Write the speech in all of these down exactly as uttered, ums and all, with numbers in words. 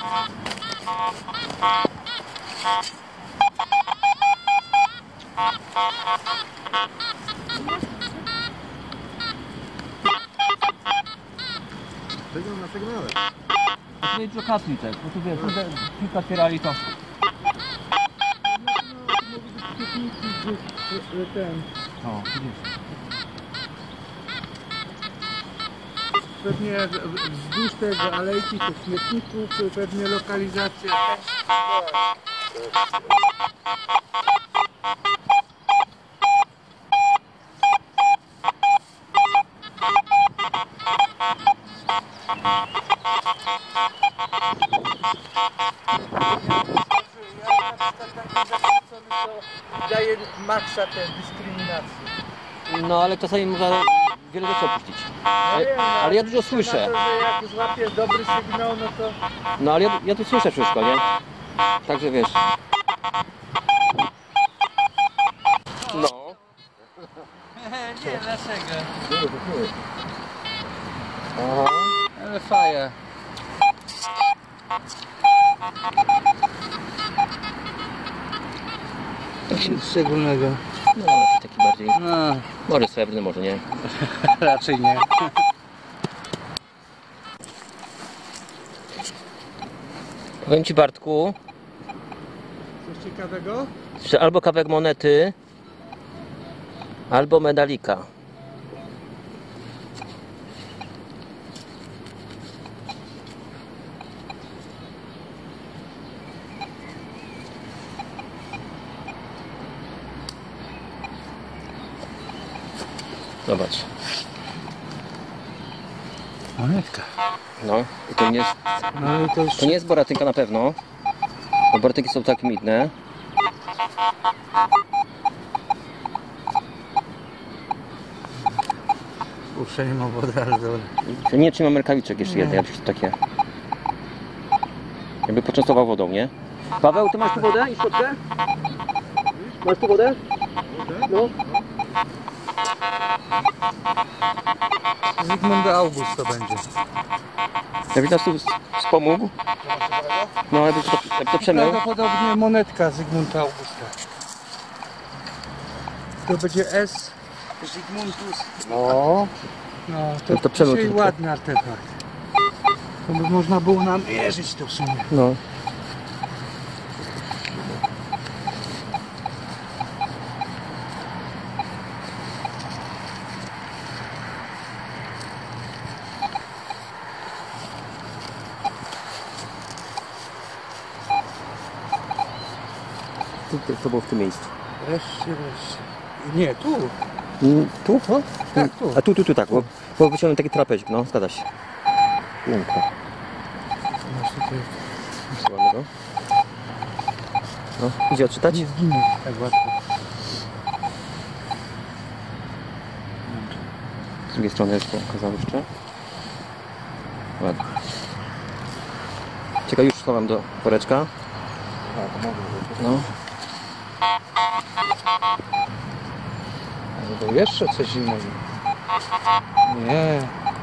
Wygląda na sygnale. To jest lokatniczek, bo tu wiesz, kilka otwierali to. Ten. O, widzisz. Pewnie wzdłuż tego alejki, tych śmietników, pewnie lokalizacja też. Daje maksa tę dyskryminację. No ale czasami można wiele rzeczy opuścić. Ale, ale ja dużo słyszę. To, że jak złapiesz dobry sygnał, no to... No ale ja, ja tu słyszę wszystko, nie? Także wiesz. No. Nie, dlaczego? Aha. Ale faja. Nic szczególnego. No, jakiś taki bardziej. No, Może srebrny, może nie. raczej nie. Powiem ci, Bartku, Coś ciekawego? że albo kawałek monety, albo medalika. Zobacz. Monetka. No, i to nie jest, No i to już... to nie jest boratynka na pewno. Bo boratynki są tak midne. Kurczę, nie ma wody, ale dobra. Nie trzymam rękawiczek jeszcze jednej, jakieś takie. Jakby poczęstował wodą, nie? Paweł, ty masz tu wodę i szczotkę? Masz tu wodę? No. Zygmunt August to będzie. Jakbyś nas tu wspomógł? No, jakby to, jakby to przemył. Prawdopodobnie monetka Zygmunta Augusta. To będzie S. Zygmuntus. No. No, to, To przemył dzisiaj tylko. ładny artefakt. To by można było nam mierzyć to w sumie. No. Tu, to było w tym miejscu. Wreszcie, wreszcie. Nie, tu. Mm, Tu? No? Tak, tu. A tu, tu, tu, tak. Bo, bo wyciągnąłem taki trapezik, no, zgadza się. Pięknie. Masz tutaj. Wysyłamy go. No, idzie odczytać? Nie zginie tak łatwo. Z drugiej strony jest pokazał jeszcze. Ładnie. Czekaj, już schowam do woreczka. No. Ale to jeszcze coś innego. Nie.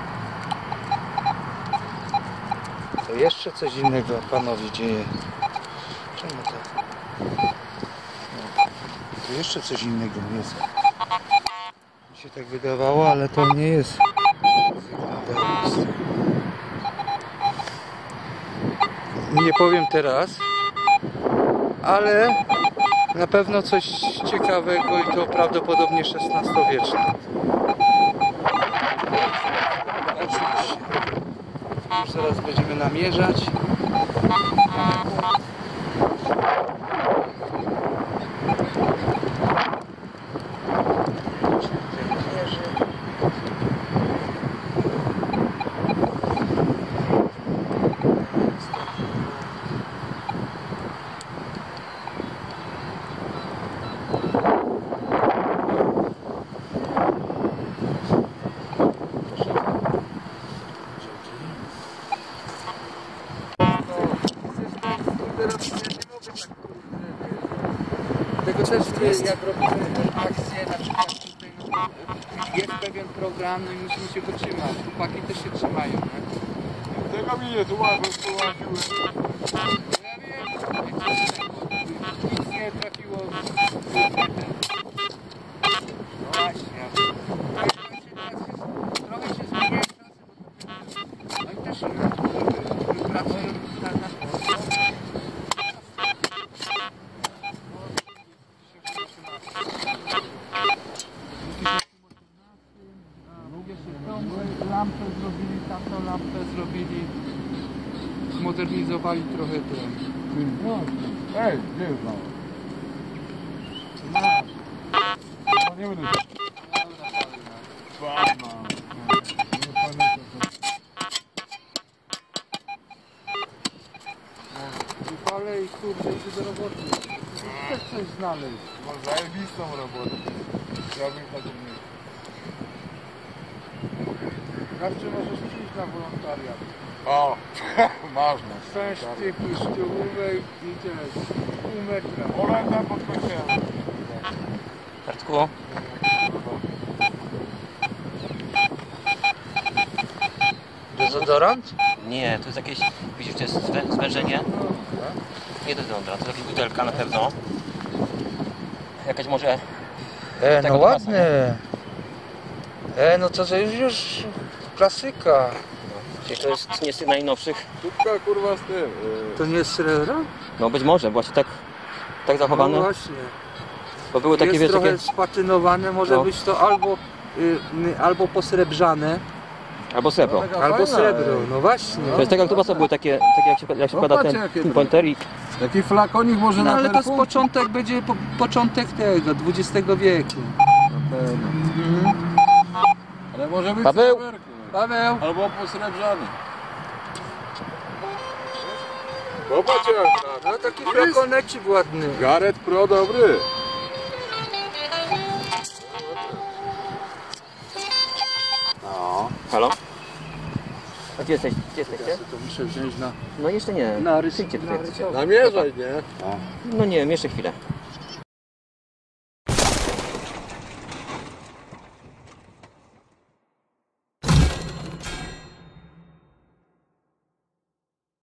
To jeszcze coś innego panowie dzieje. Czemu tak? To jeszcze coś innego jest. Mi się tak wydawało, ale to nie jest. Nie powiem teraz, ale na pewno coś ciekawego i to prawdopodobnie szesnastowieczne. Oczywiście. Już zaraz będziemy namierzać. Tego też jest, jak robimy akcję, na przykład tutaj, no, jest pewien program, no i musimy się go trzymać. Chłopaki też się trzymają, nie? Tego mi nie tu łapią, tu łapiły. zapali trochę ten. No, ej, gdzie jest znowu? No nie będę się... Fajna. Nie pamiętam. Wypalę i kurde, idę do roboty. Chcesz coś znaleźć. No zajebistą robotę. Ja bym chodził nie. Zawsze możesz przyjść na wolontariat. O, można. Sześć tych kościołówek i też pół metra. Olenda pod kościołem. Bartku? Dezodorant? Nie, to jest jakieś, widzisz, to jest zwę- zwężenie. Nie dezodorant, to jakaś butelka na pewno. Jakaś może... E, Tego no pasa, ładne. E, no to, to już, już klasyka. Czyli to jest nie z tych najnowszych. Kubka kurwa z tym. Yy, To nie jest srebro? No być może, właśnie tak, tak zachowane. No właśnie. Bo były takie, Jest wiesz, trochę takie... spatynowane, może No. być to albo, y, y, albo posrebrzane, Albo srebro. Taka albo fajna, srebro. ej. No właśnie. To jest tak jak tu pasa były takie, takie jak się, jak się No wkłada patrzcie, ten jakie Pin Pointer i... Taki flakonik może No na ale to jest perfum? początek, będzie po, początek tego, dwudziestego wieku. Na pewno. Ale może być Paweł! sreberko. Paweł! Albo posrebrzany. Popatrz jak No taki flakonecik ładny. Gareth Pro dobry. No. Halo? A gdzie jesteś? Gdzie jesteście? To muszę wziąć na... No jeszcze nie. Na rys- Przyjdźcie na tutaj. rysowanie. Namierzaj, nie? No nie wiem, jeszcze chwilę.